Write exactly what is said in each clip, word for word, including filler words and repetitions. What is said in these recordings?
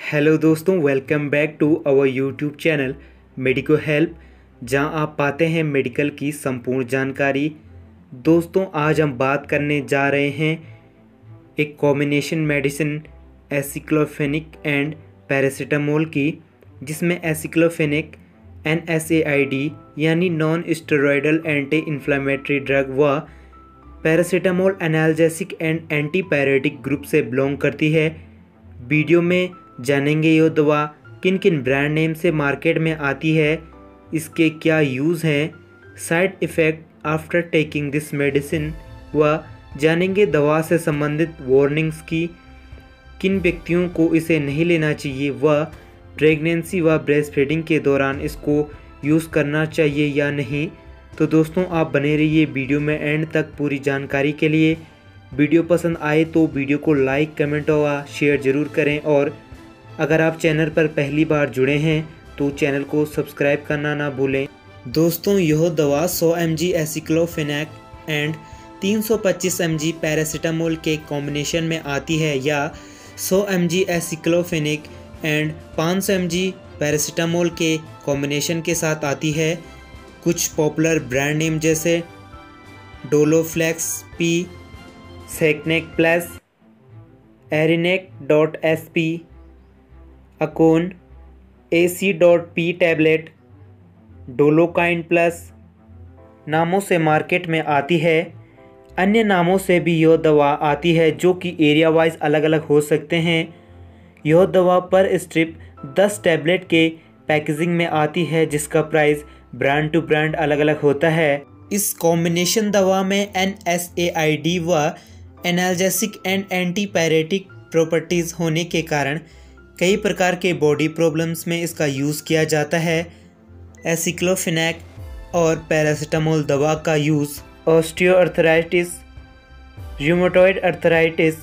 Hello दोस्तों, welcome back to our YouTube channel medico help, जहां आप पाते हैं मेडिकल की संपूर्ण जानकारी। दोस्तों, आज हम बात करने जा रहे हैं एक combination medicine aceclofenac and paracetamol की, जिसमें aceclofenac N S A I D यानी non steroidal anti inflammatory drug व paracetamol analgesic and antipyretic group से बिलोंग करती है। वीडियो में जानेंगे ये दवा किन किन ब्रांड नेम से मार्केट में आती है, इसके क्या यूज़ हैं, side effect after taking this medicine, व जानेंगे दवा से संबंधित वार्निंग्स की, किन व्यक्तियों को इसे नहीं लेना चाहिए व प्रेगनेंसी व ब्रेस्ट फीडिंग के दौरान इसको यूज़ करना चाहिए या नहीं। तो दोस्तों, आप बने रहिए वीडियो में एंड तक पूरी जानकारी के लिए। वीडियो पसंद आए तो वीडियो को लाइक, कमेंट व शेयर ज़रूर करें, और अगर आप चैनल पर पहली बार जुड़े हैं तो चैनल को सब्सक्राइब करना ना भूलें। दोस्तों, यह दवा सौ एम जी एसिक्लोफेनेक एंड तीन सौ पच्चीस एम जी पैरासीटामोल के कॉम्बिनेशन में आती है, या सौ एम जी एसिक्लोफेनेक एंड पाँच सौ एम जी पैरासीटामोल के कॉम्बिनेशन के साथ आती है। कुछ पॉपुलर ब्रांड नेम जैसे Doloflex P, Seconac plus, Arinac dot S P, अकोन, A C dot P tablet, Dolokine plus नामों से मार्केट में आती है। अन्य नामों से भी यह दवा आती है जो कि एरिया वाइज अलग अलग हो सकते हैं। यह दवा पर स्ट्रिप दस टैबलेट के पैकेजिंग में आती है, जिसका प्राइस ब्रांड टू ब्रांड अलग अलग होता है। इस कॉम्बिनेशन दवा में N S A I D व एनाल्जेसिक एंड एंटीपायरेटिक प्रॉपर्टीज़ होने के कारण कई प्रकार के बॉडी प्रॉब्लम्स में इसका यूज़ किया जाता है। एसिक्लोफेनेक और पैरासीटामोल दवा का use osteoarthritis, rheumatoid arthritis,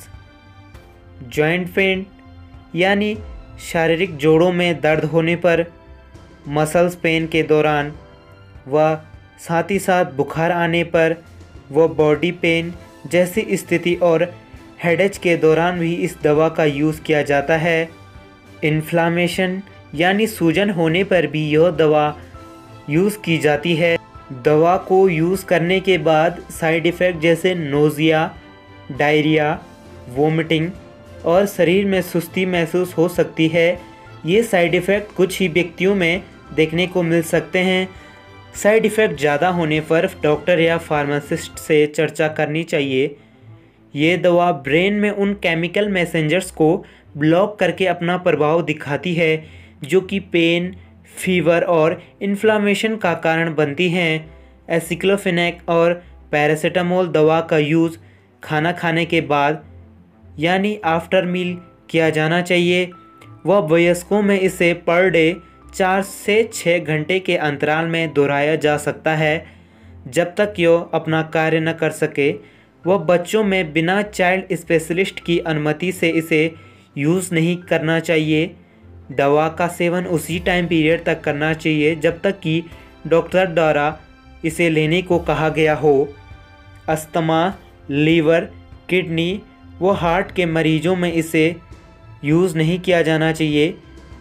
joint pain यानी शारीरिक जोड़ों में दर्द होने पर, मसल्स पेन के दौरान व साथ ही साथ बुखार आने पर व बॉडी पेन जैसी स्थिति और हेडेक के दौरान भी इस दवा का यूज़ किया जाता है। इन्फ्लामेशन यानी सूजन होने पर भी यह दवा यूज़ की जाती है। दवा को यूज़ करने के बाद साइड इफ़ेक्ट जैसे नोज़िया, डायरिया, वोमिटिंग और शरीर में सुस्ती महसूस हो सकती है। ये साइड इफ़ेक्ट कुछ ही व्यक्तियों में देखने को मिल सकते हैं। साइड इफ़ेक्ट ज़्यादा होने पर डॉक्टर या फार्मासिस्ट से चर्चा करनी चाहिए। ये दवा ब्रेन में उन केमिकल मैसेंजर्स को ब्लॉक करके अपना प्रभाव दिखाती है जो कि पेन, फीवर और इन्फ्लामेशन का कारण बनती हैं। एसिक्लोफेनेक और पैरासीटामोल दवा का यूज़ खाना खाने के बाद यानी आफ्टर मील किया जाना चाहिए। वह वयस्कों में इसे पर डे चार से छः घंटे के अंतराल में दोहराया जा सकता है जब तक यह अपना कार्य न कर सके। वह बच्चों में बिना चाइल्ड स्पेशलिस्ट की अनुमति से इसे यूज़ नहीं करना चाहिए। दवा का सेवन उसी टाइम पीरियड तक करना चाहिए जब तक कि डॉक्टर द्वारा इसे लेने को कहा गया हो। अस्थमा, लीवर, किडनी व हार्ट के मरीजों में इसे यूज़ नहीं किया जाना चाहिए,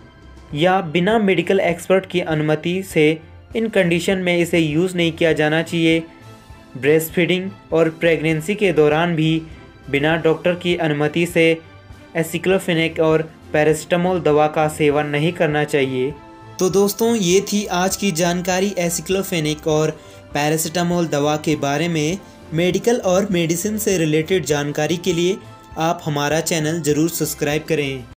या बिना मेडिकल एक्सपर्ट की अनुमति से इन कंडीशन में इसे यूज़ नहीं किया जाना चाहिए। ब्रेस्ट फीडिंग और प्रेगनेंसी के दौरान भी बिना डॉक्टर की अनुमति से एसिक्लोफेनेक और पैरासीटामोल दवा का सेवन नहीं करना चाहिए। तो दोस्तों, ये थी आज की जानकारी एसिक्लोफेनेक और पैरासीटामोल दवा के बारे में। मेडिकल और मेडिसिन से रिलेटेड जानकारी के लिए आप हमारा चैनल ज़रूर सब्सक्राइब करें।